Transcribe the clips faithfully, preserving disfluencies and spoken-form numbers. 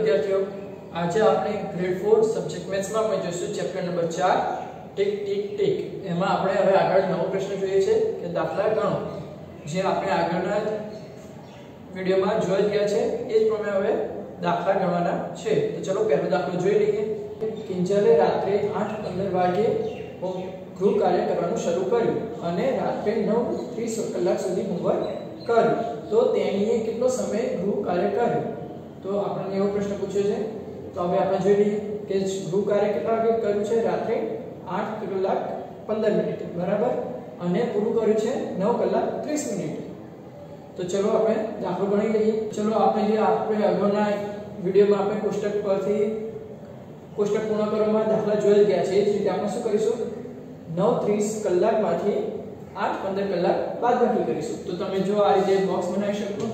विद्यार्थियों, आज આપણે ગ્રેડ ચાર સબ્જેક્ટ મેથ્સ માં આપણે જોઈશું ચેપ્ટર નંબર ચાર ટિક ટિક ટિક. એમાં આપણે હવે આગળ નવો પ્રશ્ન જોઈએ છે કે દાખલા ગણો. જે આપણે આગળના વિડિયોમાં જોઈ ગયા છે એ જ પ્રમાણે હવે દાખલા ગણવાના છે. તો ચલો પહેલો દાખલો જોઈ લઈએ. કિંજલે રાત્રે આઠ પંદર વાગે ગૃહ કાર્ય કરવાનું શરૂ કર્યું અને રાત્રે નવ ત્રીસ કલાક સુધી હોમવર્ક કર્યું. તો તેણીએ કેટલો સમય ગૃહ કાર્ય કર્યું? તો આપણને એવો પ્રશ્ન પૂછ્યો છે. તો હવે આપણે જોઈ લઈએ કે ગૃહ કાર્ય કેટલા વાગે કર્યું છે? રાત્રે આઠ કલાક પંદર મિનિટ, બરાબર, અને પૂરું કર્યું છે નવ કલાક ત્રીસ મિનિટ. તો ચલો આપણે દાખલો ગણી લઈએ. ચલો આપણે જે આપણે અગાઉના વિડિયોમાં આપણે કોષ્ટક પરથી કોષ્ટક પૂર્ણ કરવામાં દાખલા જોઈ ગયા છે એ જ રીતે આપણે શું કરીશું? નવ ત્રીસ કલાકમાંથી આઠ પંદર કલાક બાદબાકી કરીશું. તો તમે જો આ રીતે બોક્સ બનાવી શકો.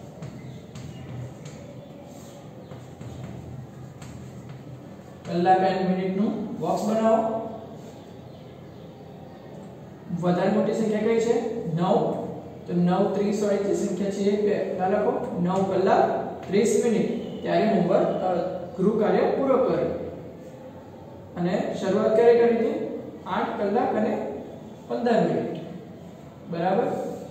કલાક અને મિનિટનું બોક્સ બનાવો. વધારે મોટી સંખ્યા કઈ છે? નવ. તો નવ ત્રીસ વાળી જે સંખ્યા છે એ પહેલા લખો. નવ કલાક ત્રીસ મિનિટ ત્યારે હોમવર્ક ગૃહ કાર્ય પૂરો કર્યો. અને શરૂઆત ક્યારે કરી હતી? આઠ કલાક અને પંદર મિનિટ, બરાબર.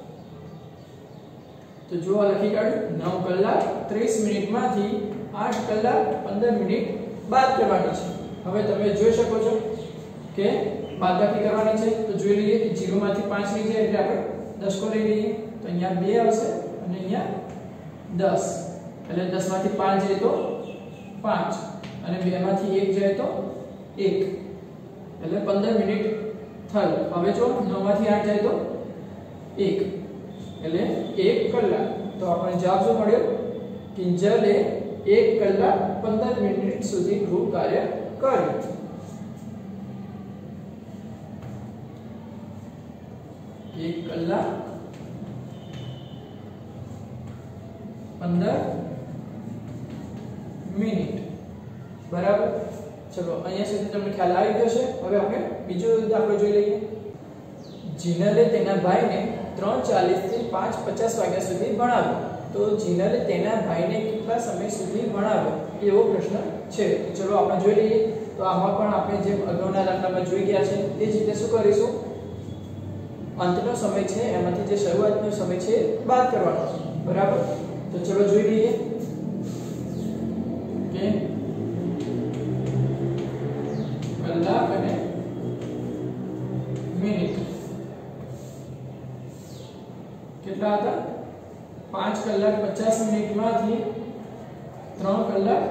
તો જો આ લખી કાઢ્યું. નવ કલાક ત્રીસ મિનિટમાંથી આઠ કલાક પંદર મિનિટ બાદ કરવાની છે. હવે તમે જોઈ શકો છો કે બાદબાકી કરવાની છે. તો જોઈ લઈએ કે ઝીરો માંથી પાંચ ની જાય એટલે આપણે દસકો લઈ લઈએ. તો અહીંયા બે આવશે અને અહીંયા દસ. એટલે દસ માંથી પાંચ જાય તો પાંચ અને બે માંથી એક જાય તો એક. એટલે પંદર મિનિટ થયું. હવે જો નવ માંથી આઠ જાય તો એક, એટલે એક કલાક. તો આપણને જવાબ શું મળ્યો? કિંજલે એક કલાક પંદર મિનિટ સુધી ગૃહ કાર્ય કર્યું. એક કલાક પંદર મિનિટ, બરાબર. ચલો અહીંયા સુધી તમને ખ્યાલ આવી ગયો છે. હવે આપણે બીજો દાખલો જોઈ લઈએ. જીનલે તેના ભાઈને ત્રણ ચાલીસ થી પાંચ પચાસ વાગ્યા સુધી ભણાવ્યો. તો જીનલે તેના ભાઈને કેટલા સમય સુધી ભણાવ્યો એવો પ્રશ્ન છે. ચલો આપણે જોઈ લઈએ. તો આમાં પણ આપણે જે અગાઉના દાખલામાં જોઈ ગયા છે તે જ રીતે શું કરીશું? અંતનો સમય છે એમાંથી જે શરૂઆતનો સમય છે બાદ કરવાનો છે, બરાબર. તો ચલો જોઈ લઈએ કે કલાક અને મિનિટ કેટલા હતા? પાંચ કલાક પચાસ મિનિટમાંથી ત્રણ કલાક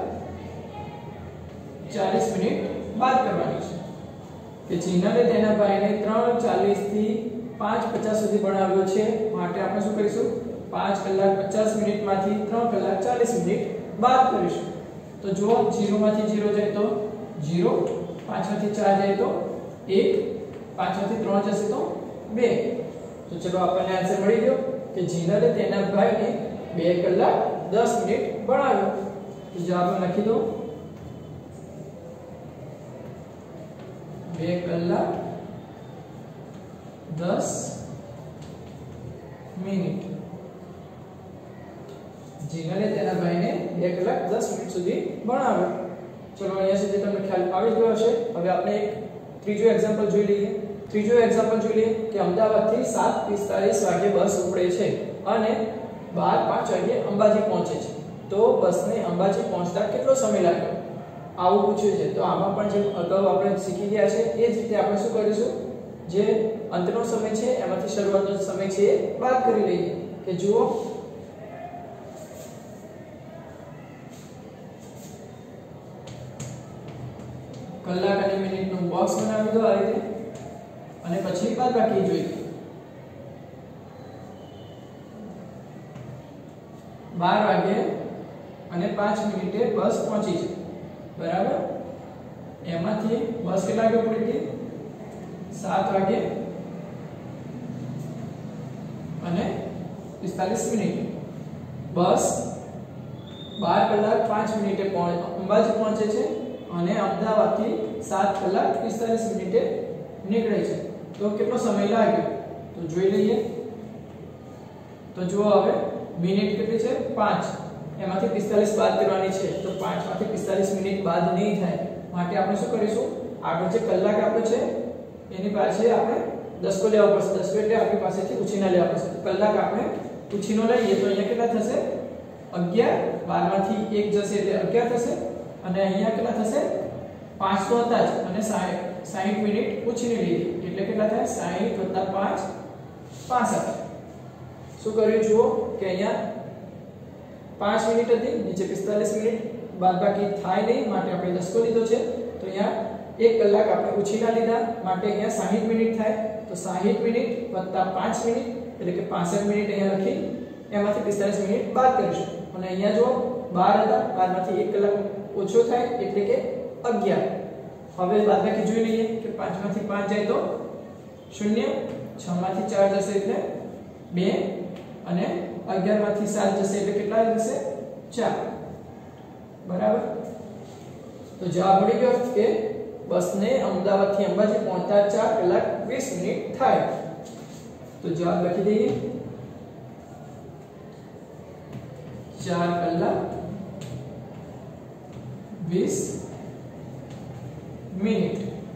ચાલીસ મિનિટ બાદ કરવાની છે. કે જીનલે તેના ભાઈને ત્રણ ચાલીસ થી પાંચ પચાસ સુધી ભણાવ્યો છે. માટે આપણે શું કરીશું? પાંચ કલાક પચાસ મિનિટમાંથી ત્રણ કલાક ચાલીસ મિનિટ બાદ કરીશું. તો જો ઝીરો માંથી ઝીરો જાય તો ઝીરો, પાંચ માંથી ચાર જાય તો એક, પાંચ માંથી ત્રણ જશે તો બે. તો ચલો આપણને આન્સર મળી ગયો કે જીનલે તેના ભાઈને બે કલાક દસ મિનિટ ભણાવ્યો. તો જવાબ લખી દો. બે કલાક દસ મિનિટ. જીનલે તેના ભાઈને બે કલાક દસ મિનિટ સુધી ભણાવ્યો. ચલો અહીંયા સુધી તમને ખ્યાલ આવી ગયો હશે. હવે આપણે એક ત્રીજો એક્ઝામ્પલ જોઈ લઈએ. ત્રીજો એક્ઝામ્પલ જોઈ લઈએ કે અમદાવાદથી સાત પિસ્તાલીસ વાગે બસ ઉપડે છે અને બાર પાંચ વાગે અંબાજી પહોંચે છે. તો બસને અંબાજી પહોંચતા કેટલો સમય લાગ્યો? આવું પૂછ્યું છે. તો આમાં પણ જેમ અગાઉ આપણે શીખી ગયા છે એ જ રીતે આપણે શું કરીશું? જે અંતનો સમય છે એમાંથી શરૂઆતનો સમય છે એ બાદ કરી લઈએ. કે જુઓ કલાક અને મિનિટનું બોક્સ બનાવી દો આ રીતે અને પછી બાદબાકી જોઈએ. બાર વાગે અને પાંચ મિનિટે બસ પહોંચી છે, બરાબર. એમાંથી બસ કેટલા વાગે પડી હતી? સાત વાગે અને પિસ્તાલીસ મિનિટ. બસ બાર કલાક પાંચ મિનિટે અંબાજી પહોંચે છે અને અમદાવાદથી સાત કલાક પિસ્તાલીસ મિનિટે નીકળે છે. તો કેટલો સમય લાગ્યો? તો જોઈ લઈએ. તો જુઓ હવે મિનિટ કેટલી છે? પાંચ. એમાંથી પિસ્તાલીસ બાદ કરવાની છે તો પાંચ માંથી પિસ્તાલીસ મિનિટ બાદ નહીં થાય માટે આપણે શું કરીશું આગળ જે કલાક આપ્યો છે એની પાસે આપણે દસકો લેવા પડશે દસકો એટલે આપણી પાસેથી ઉછીના લેવા પડશે કલાક આપણે ઉછીનો લઈએ તો અહીંયા કેટલા થશે અગિયાર બાર માંથી એક જશે એટલે અગિયાર થશે અને અહીંયા કેટલા થશે પાંચ તો હતા જ અને સાઠ મિનિટ ઉછીની લીધી એટલે કેટલા થાય સાઠ વત્તા પાંચ પાસઠ શું કર્યું જુઓ કે અહીંયા પાંચ મિનિટ હતી નીચે પિસ્તાલીસ મિનિટ બાદબાકી થાય નહીં માટે આપણે દસકો લીધો છે તો અહીંયા એક કલાક આપણે ઉછીના લીધા માટે અહીંયા સાઠ મિનિટ થાય તો સાઠ મિનિટ વત્તા પાંચ મિનિટ એટલે કે પાસઠ મિનિટ અહીંયા લખી એમાંથી પિસ્તાલીસ મિનિટ બાદ કરીશું અને અહીંયા જો બાર હતા બાર માંથી એક કલાક ઓછો થાય એટલે કે અગિયાર હવે બાદબાકી જોઈ લઈએ કે પાંચ માંથી પાંચ જાય તો શૂન્ય છ માંથી ચાર જશે એટલે બે અને અગિયાર માંથી સાત જશે એટલે કેટલા જશે ચાર બરાબર તો જવાબ મળી ગયો કે બસને અમદાવાદ થી અંબાજી પહોંચતા ચાર કલાક વીસ મિનિટ થાય તો જવાબ લખી દઈએ ચાર કલાક વીસ મિનિટ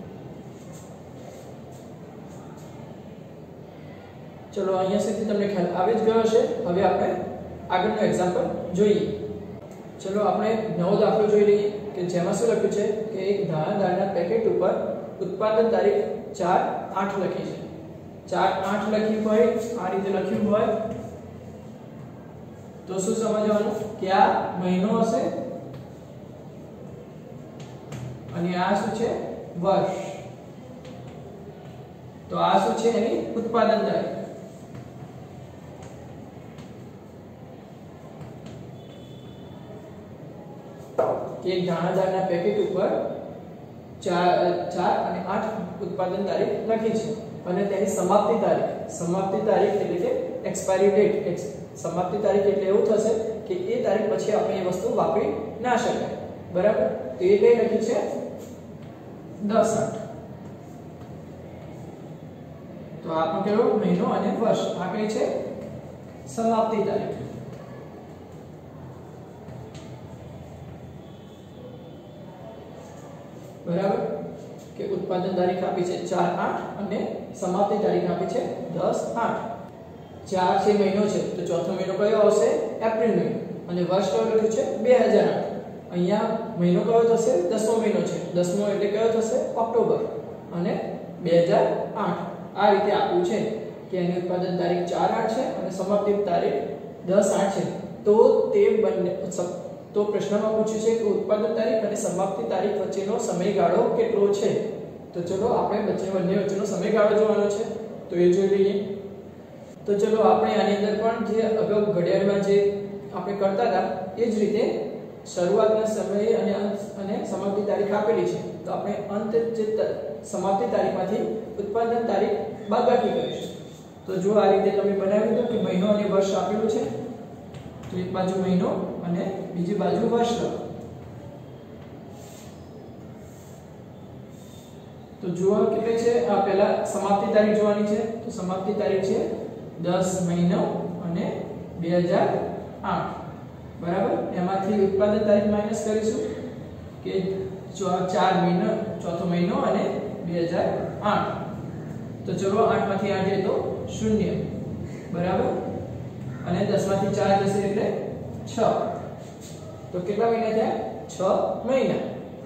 ચલો અહીંયા સુધી તમને ખ્યાલ આવી જ ગયો હશે હવે આપણે આગળનો એક્ઝામ્પલ જોઈએ ચલો આપણે નવો દાખલો જોઈ લઈએ કે જેમાં શું લખ્યું છે કે એક ધાણા દાળના પેકેટ ઉપર ઉત્પાદન તારીખ ચાર આઠ લખી છે ચાર આઠ લખ્યું હોય આ રીતે લખ્યું હોય તો શું સમજવાનું કે આ મહિનો હશે અને આ શું છે વર્ષ તો આ શું છે એની ઉત્પાદન તારીખ એક દાણાદારના પેકેટ ઉપર ચાર ચાર અને આઠ ઉત્પાદન તારીખ લખી છે અને તેની સમાપ્તિ તારીખ સમાપ્તિ તારીખ એટલે કે એક્સપાયરી ડેટ સમાપ્તિ તારીખ એટલે એવું થશે કે એ તારીખ પછી આપણે એ વસ્તુ વાપરી ના શકાય બરાબર તો એ કઈ લખી છે દસ આઠ તો આપણો કેવો મહિનો અને વર્ષ આ કઈ છે સમાપ્તિ તારીખ બરાબર કે ઉત્પાદન તારીખ આપી છે ચાર આઠ અને સમાપ્તિ તારીખ આપી છે દસ આઠ ચાર છે મહિનો છે તો ચોથો મહિનો કયો આવશે એપ્રિલ મહિનો અને વર્ષ કયો લખ્યું છે બે હજાર આઠ અહીંયા મહિનો કયો થશે દસમો મહિનો છે દસમો એટલે કયો થશે ઓક્ટોબર અને બે હજાર આઠ આ રીતે આપ્યું છે કે એની ઉત્પાદન તારીખ ચાર આઠ છે અને સમાપ્તિ તારીખ દસ આઠ છે તો તે બંને તો પ્રશ્નમાં પૂછ્યું છે કે ઉત્પાદન તારીખ અને સમાપ્તિ તારીખ વચ્ચેનો સમયગાળો કેટલો છે તો ચલો આપણે વચ્ચે બંને વચ્ચેનો સમયગાળો જોવાનો છે તો એ જોઈ લઈએ તો ચલો આપણે આની અંદર પણ જે અગાઉ ઘડિયાળમાં જે આપણે કરતા હતા એ જ રીતે શરૂઆતના સમયે અને અંત અને સમાપ્તિ તારીખ આપેલી છે તો આપણે અંત જે સમાપ્તિ તારીખમાંથી ઉત્પાદન તારીખ બાદબાકી કરીશું તો જો આ રીતે તમે બનાવી દો કે મહિનો અને વર્ષ આપેલું છે તો એક બાજુ મહિનો અને બીજી બાજુ વર્ષ લખો તો જુઓ કેટલી છે આ પહેલા સમાપ્તિ તારીખ જોવાની છે તો સમાપ્તિ તારીખ છે દસ મહિનો અને બે હજાર આઠ બરાબર એમાંથી ઉત્પાદન તારીખ માઈનસ કરીશું કે ચાર મહિનો ચોથો મહિનો અને બે હજાર આઠ તો ચલો આઠ માંથી આઠ જાય તો શૂન્ય બરાબર અને દસ માંથી ચાર જશે એટલે છ તો કેટલા મહિના થયા છ મહિના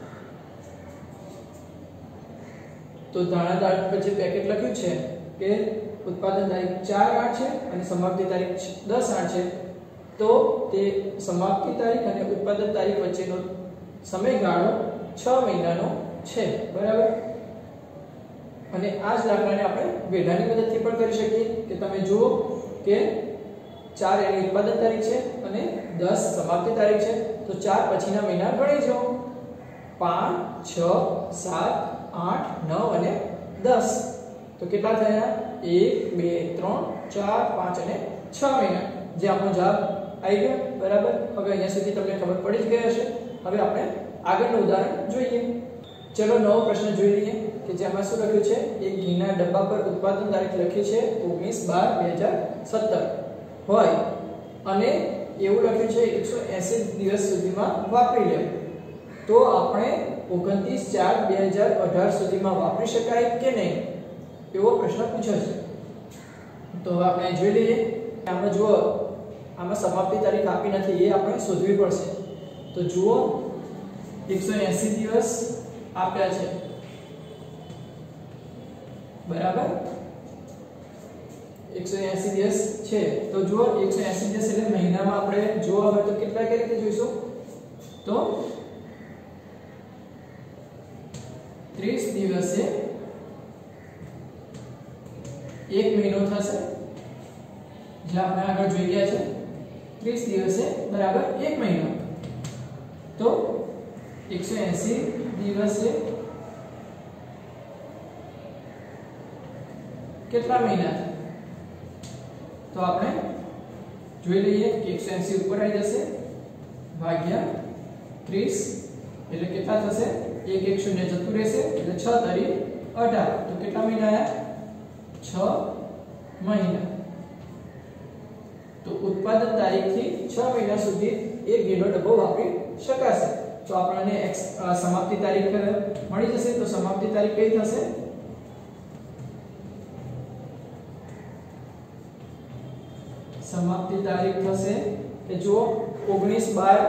તો ધાણા દાળ પછી પેકેટ લખ્યું છે કે ઉત્પાદન તારીખ ચાર આઠ છે અને સમાપ્તિ તારીખ દસ આઠ છે તો તે સમાપ્તિ તારીખ અને ઉત્પાદન તારીખ વચ્ચેનો સમયગાળો છ મહિનાનો છે બરાબર અને આ જ દાખલાને આપણે વેઢાની મદદથી પણ કરી શકીએ કે તમે જુઓ કે ચાર એની ઉત્પાદન તારીખ છે અને દસ સમાપ્તિ તારીખ છે તો ચાર પછીના મહિના ગણી જાઓ પાંચ છ સાત આઠ નવ અને દસ તો કેટલા થયા એક બે ત્રણ ચાર પાંચ અને છ મહિના જે આપણો જવાબ આવી ગયો બરાબર હવે અહીંયા સુધી તમને ખબર પડી જ ગઈ હશે હવે આપણે આગળનું ઉદાહરણ જોઈએ ચલો નવો પ્રશ્ન જોઈ લઈએ કે જેમાં શું લખ્યું છે એક ઘીના ડબ્બા પર ઉત્પાદન તારીખ લખી છે ઓગણીસ બાર બે હજાર સત્તર હોય અને એવું લખ્યું છે એકસો એંસી દિવસ સુધીમાં વાપરી લેવું, તો આપણે ઓગણત્રીસ ચાર બે હજાર અઢાર સુધીમાં વાપરી શકાય કે નહીં એવો પ્રશ્ન પૂછ્યો છે। તો હવે આપણે જોઈ લઈએ। આમાં જુઓ, આમાં સમાપ્તિ તારીખ આપી નથી, એ આપણે શોધવી પડશે। તો જુઓ એકસો એંસી દિવસ આપ્યા છે, બરાબર। એકસો એંસી દિવસ છે તો જુઓ એકસો એંસી દિવસ એટલે મહિનામાં આપણે જોવા હોય તો કેટલા કે રીતે જોઈશું, તો ત્રીસ દિવસે એક મહિનો થશે, જે આપણે આગળ જોઈ ગયા છે। ત્રીસ દિવસે બરાબર એક મહિનો, તો એકસો એંસી દિવસે કેટલા મહિના થાય, તો આપણે જોઈ લઈએ કે એકસો એંસી ઉપર આવી જશે ભાગ્યા ત્રીસ એટલે કેટલા થશે, એક એક શૂન્ય જતું રહેશે એટલે છ તરી અઢાર, તો કેટલા મહિના આયા, છ મહિના। તો ઉત્પાદન તારીખથી છ મહિના સુધી એક ઘીનો ડબ્બો વાપરી શકાશે। તો આપણને સમાપ્તિ તારીખ મળી જશે। તો સમાપ્તિ તારીખ કઈ થશે, समाप्ति तारीख થશે કે જો ઓગણીસ બાર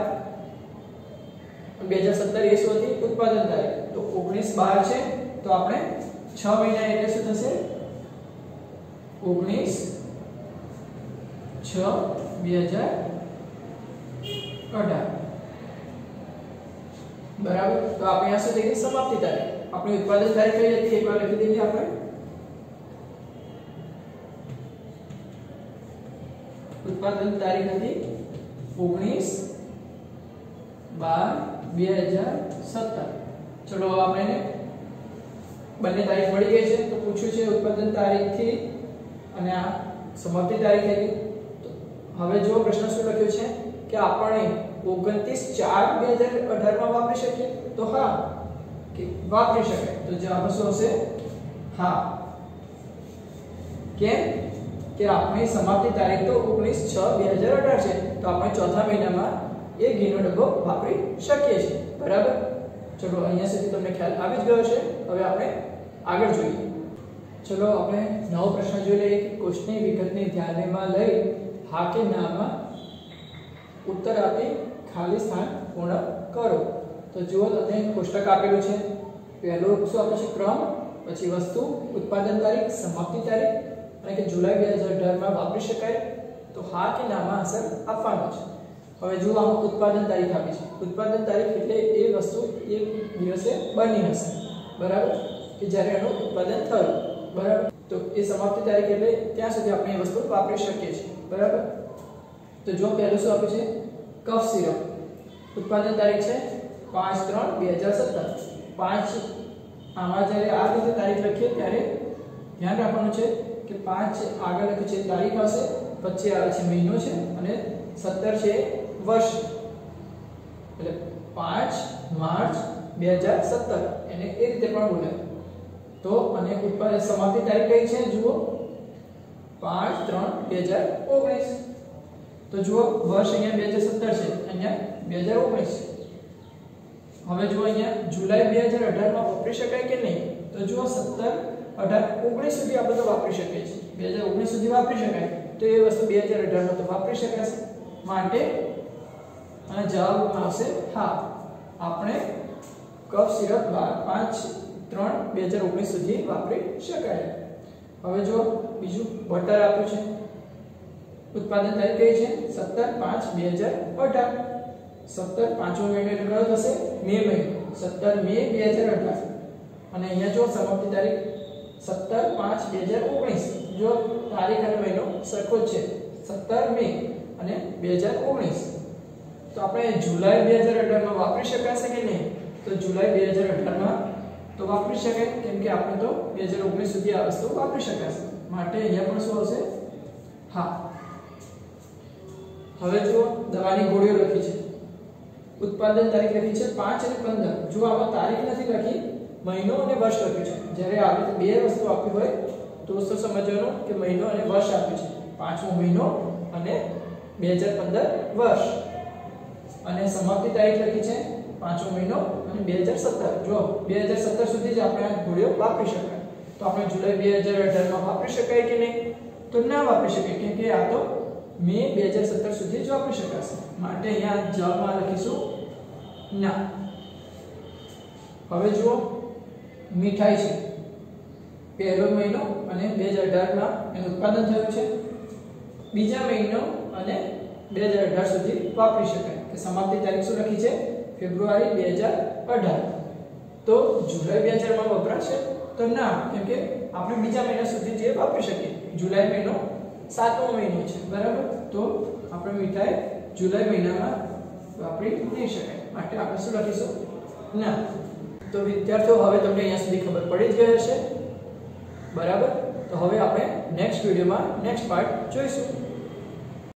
બે હજાર સત્તર એ શું હતી ઉત્પાદન તારીખ, તો ઓગણીસ બાર છે તો આપણે છ મહિના એટલે શું થશે, ઓગણીસ છ બે હજાર અઢાર, બરાબર। તો આપણે આ શું થઈ ગઈ સમાપ્તિ તારીખ, આપણી ઉત્પાદન તારીખ કઈ હતી એકવાર લખી દઈએ આપણે, उत्पादन तारीख थी ओगनीस बार બે હજાર સત્તર। चलो आपने बने तारीख मળી ગઈ છે, તો પૂછ્યું છે ઉત્પાદન તારીખ થી અને આ સમાપ્તિ તારીખ થઈ ગઈ। તો હવે જો પ્રશ્ન શું લખ્યો છે કે આપણે ઓગણત્રીસ ચાર બે હજાર અઢાર માં વાપરી શકીએ, તો હા કે વાપરી શકાય। તો જવાબ શું હશે, હા। કેમ કે આપણી સમાપ્તિ તારીખ તો ઓગણીસ છ બે હજાર અઢાર છે, તો આપણે ચોથા મહિનામાં એક ઘીનો ડબ્બો વાપરી શકીએ છીએ, બરાબર। ચલો અહીંયા સુધી તમને ખ્યાલ આવી જ ગયો છે। હવે આપણે આગળ જોઈએ। ચલો આપણે નવો પ્રશ્ન જોઈ લઈએ કે કોષ્ટની વિગતને ધ્યાનમાં લઈ હા કે નામાં ઉત્તર આપી ખાલી સ્થાન પૂર્ણ કરો। તો જુઓ તમને કોષ્ટક આપેલું છે, પહેલું શું આપ્યું છે ક્રમ, પછી વસ્તુ, ઉત્પાદન તારીખ, સમાપ્તિ તારીખ અને કે જુલાઈ બે હજાર અઢાર માં વાપરી શકાય, તો હા કે નામાં આન્સર આપવાનો છે। હવે જો આમાં ઉત્પાદન તારીખ આપી છે, ઉત્પાદન તારીખ એટલે એ વસ્તુ એક દિવસે બની હશે, બરાબર, કે જ્યારે એનું ઉત્પાદન થયું, બરાબર। તો એ સમાપ્તિ તારીખ એટલે ત્યાં સુધી આપણે એ વસ્તુ વાપરી શકીએ છીએ, બરાબર। તો જો પહેલું શું આપ્યું છે કફ સિરપ, ઉત્પાદન તારીખ છે પાંચ ત્રણ બે હજાર સત્તર। પાંચ આમાં જ્યારે આ રીતે તારીખ લખીએ ત્યારે ધ્યાન રાખવાનું છે કે પાંચ આગળ લખ્યું છે તારીખ હશે, પછી આવે છે મહિનો છે અને સત્તર છે વર્ષ, એટલે પાંચ માર્ચ બે હજાર સત્તર એને એ રીતે પણ બોલે। તો અને ઉત્પાદન સમાપ્તિ તારીખ કઈ છે જુઓ પાંચ ત્રણ બે હજાર ઓગણીસ। તો જુઓ વર્ષ અહીંયા બે હજાર સત્તર છે, અહીંયા બે હજાર ઓગણીસ છે। હવે જો અહીંયા જુલાઈ બે હજાર અઢાર માં વાપરી શકાય કે નહીં, તો જુઓ સત્તર અઢાર ઓગણીસ સુધી આપણે તો વાપરી શકીએ છીએ, બે હજાર ઓગણીસ સુધી વાપરી શકાય, તો એ વસ્તુ બે હજાર અઢાર માં તો વાપરી શકાશે, માટે અને જવાબ આવશે હા। આપણે કફ સિરપ પાંચ ત્રણ બે હજાર ઓગણીસ સુધી વાપરી શકાય। હવે જો બીજું બટર આપ્યું છે, ઉત્પાદન તારીખ કઈ છે સત્તર પાંચ બે હજાર અઢાર। સત્તર પાંચમો મહિનો એટલે કયો થશે મે મહિનો, સત્તર મે બે હજાર અઢાર। અને અહીંયા જો સમાપ્તિ તારીખ સત્તર પાંચ બે હજાર ઓગણીસ, જો તારીખ અને મહિનો સરખો જ છે સત્તર મે અને બે હજાર ઓગણીસ। તો આપણે જુલાઈ બે હજાર અઢાર માં વાપરી શકાશે કે નહીં, તો જુલાઈ બે હજાર અઢાર માં તો વાપરી શકાય, કેમ કે આપણે તો બે હજાર ઓગણીસ સુધી આ વસ્તુ વાપરી શકાશે, માટે અહીંયા પણ શું આવશે હા। હવે જો દવાની ગોળીઓ લખી છે, ઉત્પાદન તારીખ લખી છે પાંચ અને પંદર, જો આમાં તારીખ નથી લખી, મહિનો અને વર્ષ લખ્યું છે। જ્યારે આવી રીતે બે વસ્તુ આપી હોય તો તો સમજવાનું કે મહિનો અને વર્ષ આપ્યું છે, પાંચમો મહિનો અને બે હજાર પંદર વર્ષ અને સમાપ્તિ તારીખ લખી છે પાંચમો મહિનો અને બે હજાર સત્તર. જો બે હજાર સત્તર સુધી જ આપણે આ ઘોડીઓ વાપરી શકાય. તો આપણે જુલાઈ બે હજાર અઢાર માં વાપરી શકાય કે નહીં? તો ના વાપરી શકાય કેમ કે આ તો મે બે હજાર સત્તર સુધી જ વાપરી શકાશે. માટે અહીંયા જવાબમાં લખીશું ના. હવે જુઓ મીઠાઈ છે પહેલો મહિનો અને બે હજાર અઢાર માં એનું ઉત્પાદન થયું છે. બીજા મહિનો અને બે હજાર અઢાર સુધી વાપરી શકાય. કે સમાપ્તિ તારીખ શું લખી છે? ફેબ્રુઆરી બે હજાર અઢાર. તો જુલાઈ બે હજાર માં વપરાશે? તો ના, કેમ કે આપણે બીજા મહિના સુધી જે વાપરી શકીએ. જુલાઈ મહિનો સાતમો મહિનો છે, બરાબર? તો આપણે મીઠાઈ જુલાઈ મહિનામાં વાપરી નહીં શકાય. માટે આપણે શું લખીશું? ના. તો વિદ્યાર્થીઓ હવે તમને અહીંયા સુધી ખબર પડી જ ગઈ હશે, બરાબર? તો હવે આપણે નેક્સ્ટ વિડિયોમાં નેક્સ્ટ પાર્ટ જોઈશું.